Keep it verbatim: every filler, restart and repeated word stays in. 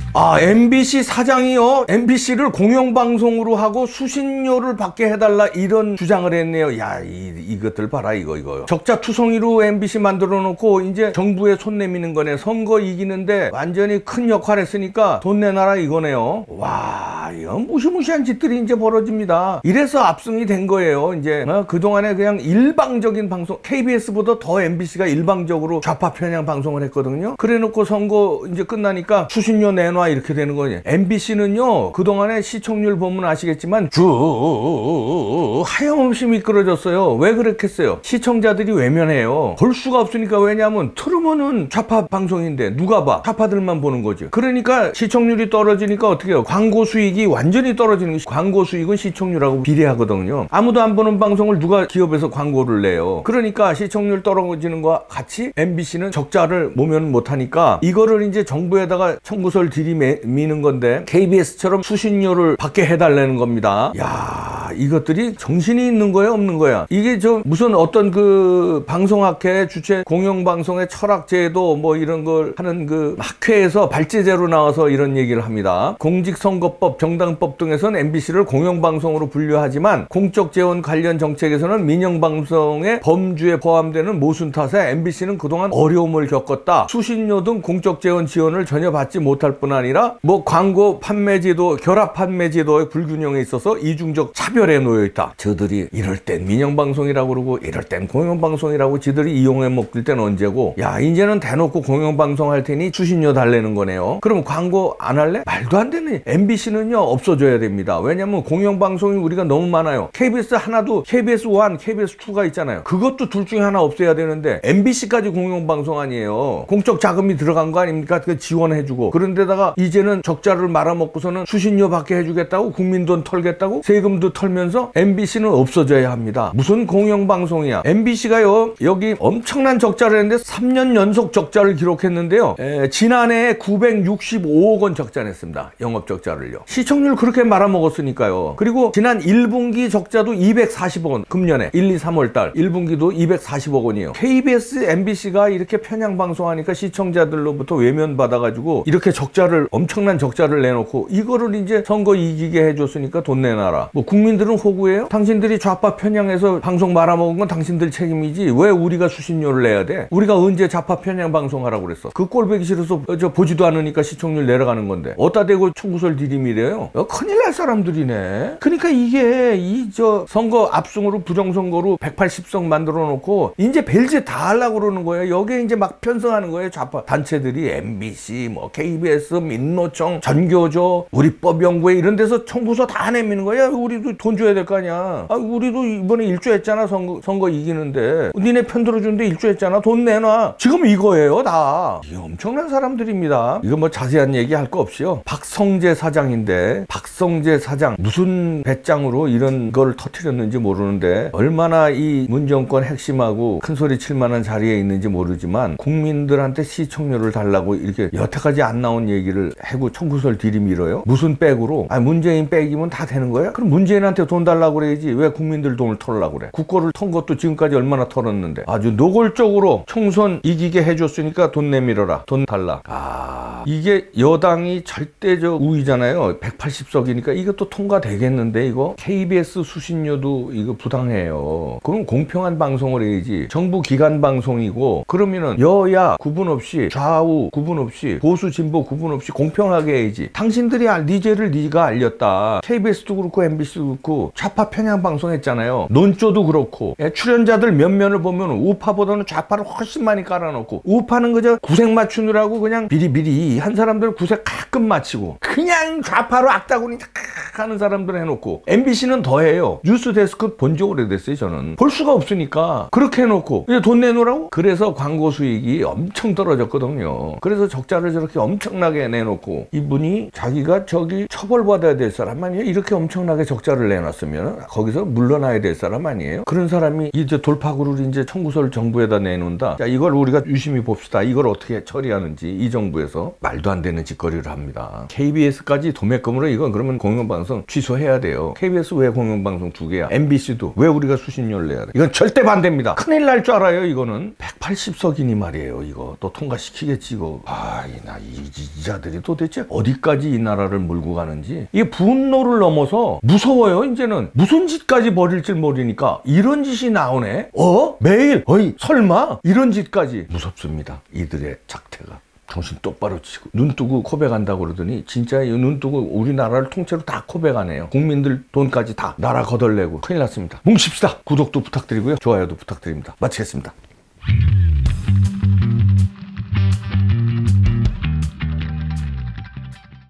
아, 엠비씨 사장이요? 엠비씨를 공영방송으로 하고 수신료를 받게 해달라 이런 주장을 했네요. 야, 이, 이것들 봐라, 이거, 이거. 적자투성이로 엠비씨 만들어 놓고 이제 정부에 손 내미는 거네. 선거 이기는데 완전히 큰 역할 했으니까 돈 내놔라 이거네요. 와, 이건 무시무시한 짓들이 이제 벌어집니다. 이래서 압승이 된 거예요. 이제 어? 그동안에 그냥 일방적인 방송, 케이비에스보다 더 엠비씨가 일방적으로 좌파 편향 방송을 했거든요. 그래 놓고 선거 이제 끝나니까 수신료 내놔 이렇게 되는 거예요. 엠비씨는요, 그동안에 시청률 보면 아시겠지만 쭉 하염없이 미끄러졌어요. 왜 그렇겠어요? 시청자들이 외면해요. 볼 수가 없으니까. 왜냐하면 틀으면은 좌파 방송인데 누가 봐? 좌파들만 보는 거죠. 그러니까 시청률이 떨어지니까 어떻게 해요? 광고 수익이 완전히 떨어지는 거죠. 광고 수익은 시청률하고 비례하거든요. 아무도 안 보는 방송을 누가 기업에서 광고를 내요. 그러니까 시청률 떨어지는 거와 같이 엠비씨는 적자를 모면 못하니까 이거를 이제 정부에다가 청구서를 들이미는 건데 케이비에스처럼 수신료를 받게 해달라는 겁니다. 야, 이것들이 정신이 있는 거야 없는 거야? 이게 저 무슨 어떤 그 방송학회 주최 공영방송의 철학제도 뭐 이런 걸 하는 그 학회에서 발제제로 나와서 이런 얘기를 합니다. 공직선거법, 정당법 등에서는 엠비씨를 공영방송으로 분류하지만 공적재원 관련 정책에서는 민영방송의 범주에 포함되는 모순 탓에 엠비씨는 그동안 어려움을 겪었다. 수신료 등 공적재원 지원을 전혀 받지 못할 뿐 아니라 뭐 광고 판매제도, 결합 판매제도의 불균형에 있어서 이중적 차별에 놓여 있다. 저들이 이럴 땐 민영방송이라고 그러고 이럴 땐 공영방송이라고 지들이 이용해 먹을 땐 언제고, 야 이제는 대놓고 공영방송 할 테니 수신료 달래는 거네요. 그럼 광고 안 할래? 말도 안 되네. 엠비씨는요 없어져야 됩니다. 왜냐면 공영방송이 우리가 너무 많아요. 케이비에스 하나도 케이비에스 원, 케이비에스 투가 있잖아요. 그것도 둘 중에 하나 없애야 되는데 엠비씨까지 공영방송 아니에요. 공적 자금이 들어간 거 아닙니까? 그 지원해주고. 그런데다가 이제는 적자를 말아먹고서는 수신료 받게 해주겠다고, 국민 돈 털겠다고, 세금도 털면서 엠비씨는 없어져야 합니다. 무슨 공영방송이야. 엠비씨가요 여기 엄청난 적자를 했는데 삼 년 연속 적자를 기록했는데요. 에, 지난해에 구백육십오억 원 적자 냈습니다. 영업적자를요. 시청률 그렇게 말아먹었으니까요. 그리고 지난 일 분기 적자도 이백사십억 원. 금년에 일, 이, 삼월 달 일 분기도 이백사십억 원이에요. 케이비에스, 엠비씨가 이렇게 편향 방송하니까 시청자들로부터 외면받아가지고 이렇게 적자를, 엄청난 적자를 내놓고 이거를 이제 선거 이기게 해줬으니까 돈 내놔라. 뭐 국민들은 호구예요? 당신들이 좌파 편향해서 방송 말아먹은 건 당신들 책임이지 왜 우리가 수신료를 내야 돼? 우리가 언제 좌파 편향 방송하라고 그랬어? 그 꼴보기 싫어서 저 보지도 않으니까 시청률 내려가는 건데 어따 대고 청구서를 들이미래요? 큰일 날 사람들이네. 그러니까 이게 이 저 선거 압승으로 부정선거로 백팔십 석 만들어 놓고 이제 벨제 다 하려고 그러는 거예요. 여기에 이제 막 편성하는 거예요. 좌파 단체들이 엠비씨, 뭐 케이비에스, 민노총, 전교조, 우리법연구회 이런 데서 청구서 다 내미는 거야. 우리도 돈 줘야 될 거 아니야. 아, 우리도 이번에 일조했잖아. 선거, 선거 이기는데 니네 편 들어주는데 일조했잖아. 돈 내놔. 지금 이거예요 다. 이게 엄청난 사람들입니다. 이거 뭐 자세한 얘기 할 거 없이요. 박성재 사장인데 박성재 사장 무슨 배짱으로 이런 걸 터뜨렸는지 모르는데 얼마나 이 문정권 핵심하고 큰 소리 칠 만한 자리에 있는지 모르지만 국민들한테 시청료를 달라고 이렇게 여태까지 안 나온 얘기를 해고 청구서를 들이밀어요. 무슨 백으로? 아, 문재인 백이면 다 되는 거야? 그럼 문재인한테 돈 달라고 그래야지 왜 국민들 돈을 털으려고 그래? 국고를 턴 것도 지금까지 얼마나 털었는데 아주 노골적으로 총선 이기게 해줬으니까 돈 내밀어라, 돈 달라. 아, 이게 여당이 절대적 우위잖아요. 백팔십 석이니까 이것도 통과되겠는데 이거? 케이비에스 수신료도 이거 부당해요. 그럼 공평한 방송을 해야지. 정부 기관 방송이고 그러면은 여야 구분 없이, 좌우 구분 없이, 보수 진보 구분 없이 공평하게 해야지. 당신들이 네 죄를 네가 알렸다. 케이비에스도 그렇고 엠비씨도 그렇고 좌파 편향 방송했잖아요. 논조도 그렇고. 예, 출연자들 몇 면을 보면 우파보다는 좌파를 훨씬 많이 깔아놓고, 우파는 그저 구색 맞추느라고 그냥 비리비리 한 사람들 구색 가끔 맞히고 그냥 좌파로 악다구니 하는 사람들 해놓고, 엠비씨는 더해요. 뉴스데스크 본 지 오래됐어요. 저는 볼 수가 없으니까 그렇게 해놓고 이제 돈 내놓으라고? 그래서 광고 수익이 엄청 떨어졌거든요. 그래서 적자를 저렇게 엄청나게 내놓고, 이분이 자기가 저기 처벌받아야 될 사람 아니에요? 이렇게 엄청나게 적자를 내놨으면 거기서 물러나야 될 사람 아니에요? 그런 사람이 이제 돌파구를 이제 청구서를 정부에다 내놓는다. 자, 이걸 우리가 유심히 봅시다. 이걸 어떻게 처리하는지. 이 정부에서 말도 안 되는 짓거리를 합니다. 케이비에스까지 도매금으로 이건 그러면 공영방송 공영방송 취소해야 돼요. 케이비에스 왜 공영방송 두 개야? 엠비씨도 왜 우리가 수신료를 내야 돼? 이건 절대 반대입니다. 큰일 날 줄 알아요 이거는. 백팔십 석이니 말이에요. 이거 또 통과시키겠지 이거. 아, 이, 나, 이, 이 자들이 도대체 어디까지 이 나라를 몰고 가는지. 이게 분노를 넘어서 무서워요. 이제는 무슨 짓까지 벌일 줄 모르니까 이런 짓이 나오네. 어? 매일? 어이 설마? 이런 짓까지. 무섭습니다. 이들의 작태가. 정신 똑바로 치고 눈 뜨고 코백한다고 그러더니 진짜 눈 뜨고 우리나라를 통째로 다 코백하네요. 국민들 돈까지 다 나라 거덜내고 큰일 났습니다. 뭉칩시다. 구독도 부탁드리고요. 좋아요도 부탁드립니다. 마치겠습니다.